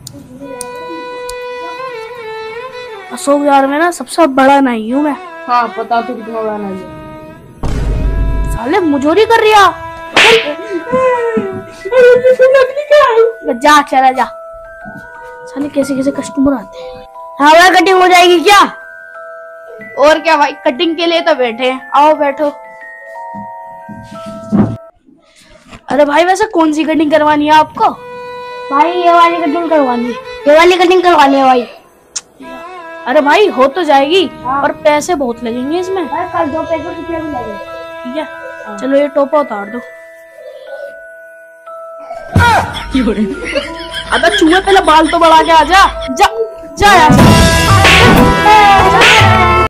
अशोक यार में ना सबसे बड़ा नहीं हूँ मैं। हाँ पता तो कितना बड़ा नहीं है। साले मुजोरी कर रिया। जा चला जा। साले कैसे कैसे कस्टमर आते हैं। हाँ भाई कटिंग हो जाएगी क्या? और क्या भाई, कटिंग के लिए तो बैठे हैं, आओ बैठो। अरे भाई वैसे कौन सी कटिंग करवानी है आपको? भाई ये वाली कटिंग करवानी है, ये वाली कटिंग करवानी है भाई। अरे भाई हो तो जाएगी। हाँ। और पैसे बहुत लगेंगे इसमें। भाई कल 2 पैसे कितने भी लगे। ठीक है। हाँ। चलो ये टोपा उतार दो। अबे चूहे पहले बाल तो बढ़ा के आ जा। जा जा यार।